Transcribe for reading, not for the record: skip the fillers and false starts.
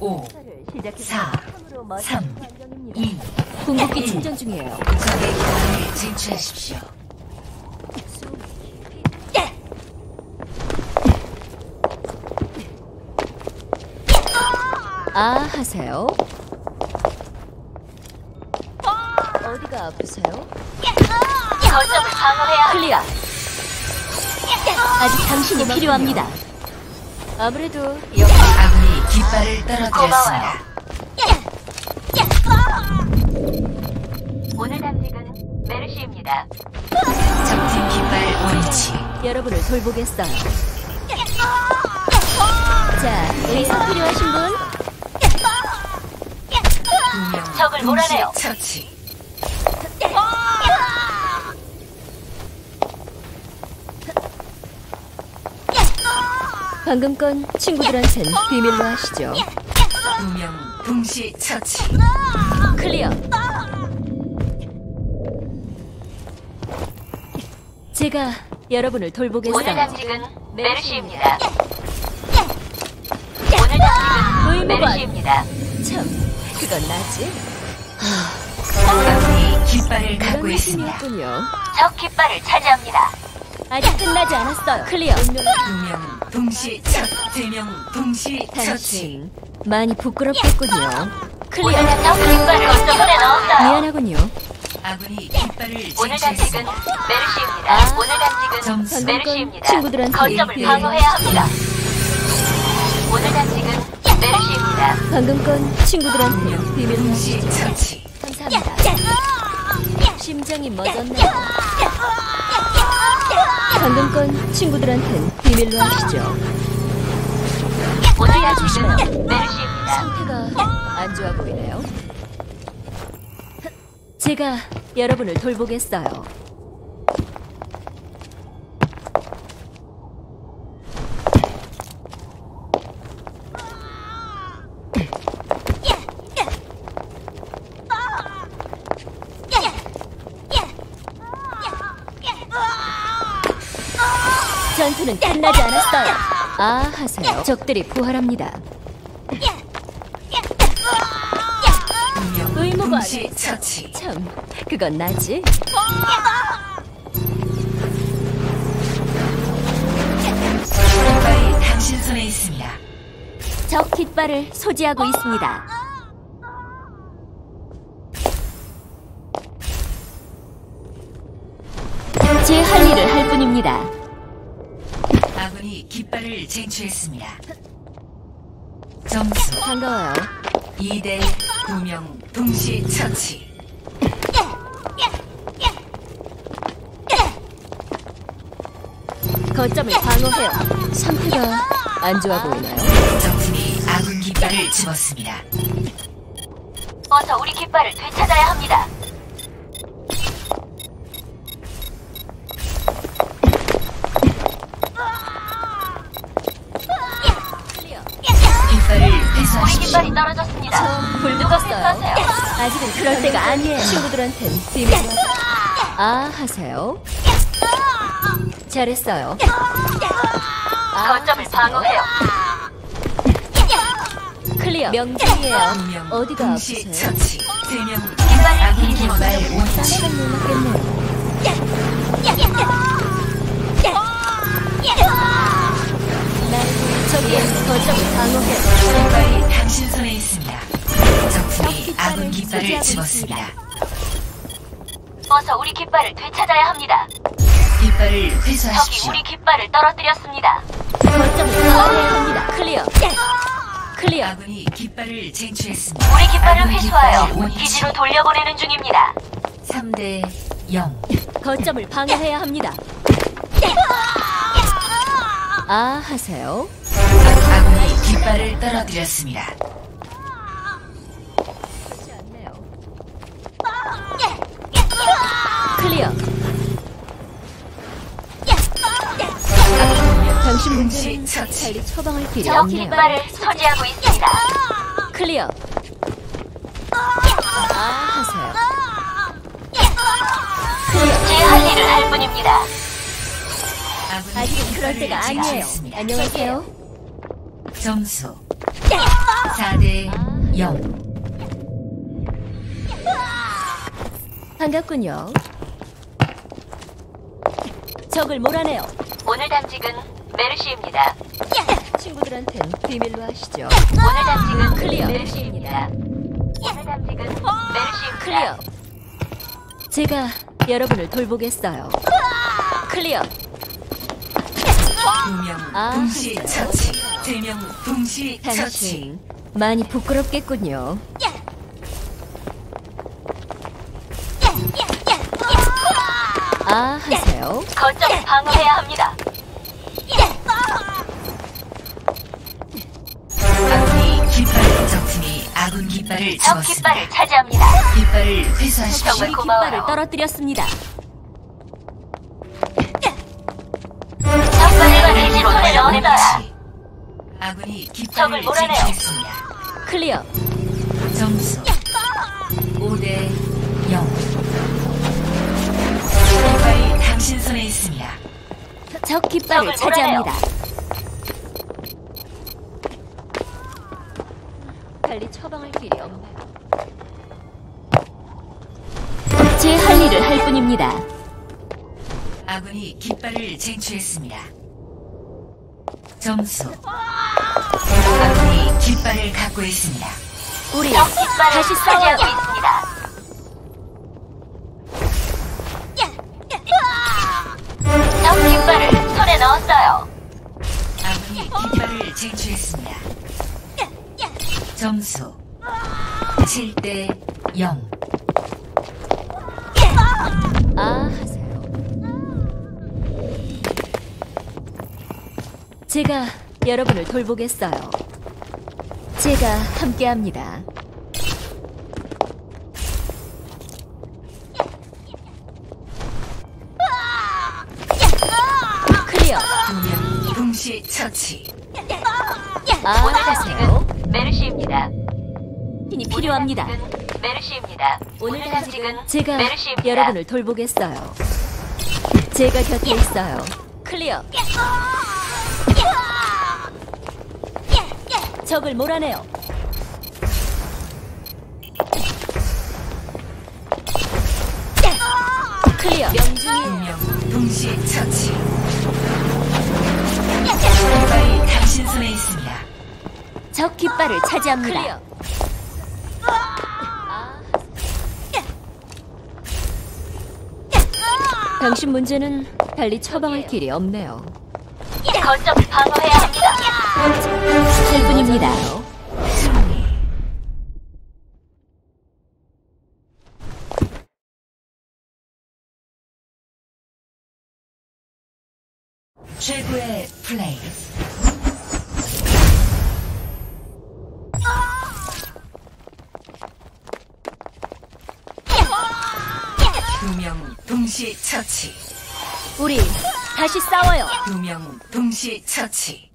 5, 4, 3, 2, 궁극기 충전 중이에요. 적의 기반을 쟁취하십시오. 아 하세요. 어디가 아프세요? 거점을 방어해야 클리어. 아직 당신이 필요합니다. 아무래도 여기 아군이 깃발을 떨어뜨렸습니다. 오늘 당직은 메르시입니다. 적팀 깃발 원위치. 여러분을 돌보겠어요. 자, 의사 필요하신 분? 2명 적을 몰아내요. 처치. 방금 건 친구들한텐 비밀로 하시죠. 2명 동시 처치. 클리어. 제가 여러분을 오늘 돌보겠어요. 당직은 메르시입니다. 오늘 당직은 의무관. 메르시입니다. 참, 그건 나지. 아군이 깃발을 이런 갖고 있습니다. 느낌이었군요. 적 깃발을 차지합니다. 아직 끝나지 않았어요. 클리어. 2명 동시 처치. 3명 동시 처치. 당신 많이 부끄럽겠군요. 오늘 클리어. 적 깃발을 거점에 넣었어요. 미안하군요. 아군이 깃발을 오늘 당직은 쟁취했습니다. 메르시입니다. 아. 오늘 당직은 점수. 방금 건 메르시입니다. 친구들한테 거점을 비밀로 방어해야 하시죠. 합니다. 오늘 당직은 메르시입니다. 방금 건 친구들한테 2명 비밀로 동시 하시죠. 처치. 감사합니다. 심장이 멎었네요. 방금 건 친구들한텐 비밀로 하시죠. 오늘 당직은 메르시입니다. 상태가 안 좋아 보이네요. 제가 여러분을 돌보겠어요. 전투는 끝나지 않았어요. 아 하세요. 적들이 부활합니다. 2명 의무관. 동시 처치. 참, 그건 나지. 깃발이 당신 손에 있습니다. 적 깃발을 소지하고 있습니다. 제 할 일을 할 뿐입니다. 아군이 깃발을 쟁취했습니다. 점수 반가워요. 2대 2명 동시 처치. 거점을 방어해요. 상태가 안 좋아 보이나요? 적팀이 아군 깃발을 집었습니다. 어서 우리 깃발을 되찾아야 합니다. 깃발을 우리 회수하십시오. 깃발이 떨어졌습니다. 불붙었어요. 하세요. 아직은 그럴 때가 아니에요. 친구들한텐 비밀로 하세요. 아 하세요. 잘했어요. 거점을 방어해요. 클리어. 명중이에요. 2명 어디가 동시 아프세요? 처치. 3명 아군 깃발 원위치. 깜짝 놀랐겠네요. 저기 거점을 방어해. 깃발이 당신 손에 있습니다. 적팀이 아군 깃발을 집었습니다. 어서 우리 깃발을 되찾아야 합니다. 깃발을 적이 회수하십시오. 우리 깃발을 떨어뜨렸습니다. 거점을 방어해야 합니다. 클리어. 클리어. 아군이 깃발을 쟁취했습니다. 우리 깃발을 아군 회수하여 깃발 원위치. 기지로 돌려보내는 중입니다. 3대 0. 거점을 방어해야 합니다. 아 하세요. 아군이 깃발을 떨어뜨렸습니다. 그렇지 않네요. 클리어. 당신 문제는 동시 처치. 빨리 처방할 길이 적 없네요. 깃발을 소지하고 있습니다. 클리어. 아 하세요. 제 할 일을 할 뿐입니다. 아군이 아직은 그럴 깃발을 때가 아니에요. 쟁취했습니다. 안녕하세요. 점수 4대 0. 반갑군요. 적을 몰아내요. 오늘 당직은 메르시입니다. 친구들한텐 비밀로 하시죠. 오늘 당직은 클리어. 메르시입니다. 오늘 당직은 메르시입니다. 클리어. 제가 여러분을 돌보겠어요. 클리어. 2명 아, 동시 하세요. 처치. 3명 동시 처치. 당신 많이 부끄럽겠군요. 아, 하세요. 거점을 방어해야 합니다. 아군이 깃발 적팀이 아군 깃발을 적 주었습니다. 깃발을 차지합니다. 깃발을 회수하십시오. 정말 우리 고마워요. 깃발을 떨어뜨렸습니다. 적발과 기지로 내려온다. 아군이 적을 깃발을 몰아내요. 쟁취했습니다. 클리어. 점수 5대 0. 깃발이 당신 손에 있습니다. 적 깃발을 적을 차지합니다. 달리 처방할 길이 없나요? 제 할 일을 할 뿐입니다. 아군이 깃발을 쟁취했습니다. 점수 아군이 깃발을 갖고 있습니다. 우리 적 깃발을 다시 싸워요. 차지하고 있습니다. 적 깃발을 손에 넣었어요. 아군이 깃발을 쟁취했습니다. 점수 7대 0. 아, 하세요. 제가 여러분을 돌보겠어요. 제가 함께합니다. 클리어. 2명 동시 처치. 아, 오늘 하세요. 당직은 메르시입니다. 힘이 필요합니다. 오늘 당직은 메르시입니다. 오늘 당직은 제가 메르시입니다. 여러분을 돌보겠어요. 제가 곁에 있어요. 클리어. 적을 몰아내요. 클리어. 명중이 2명 동시 처치. 깃발이 당신 손에 있습니다. 적 깃발을 차지합니다. 클리어. 당신 문제는 달리 처방할 길이 없네요. 거점을 방어해야 합니다. 할 뿐입니다. 승리. 최고의 플레이. 두 명 동시 처치. 우리 다시 싸워요. 2명 동시 처치.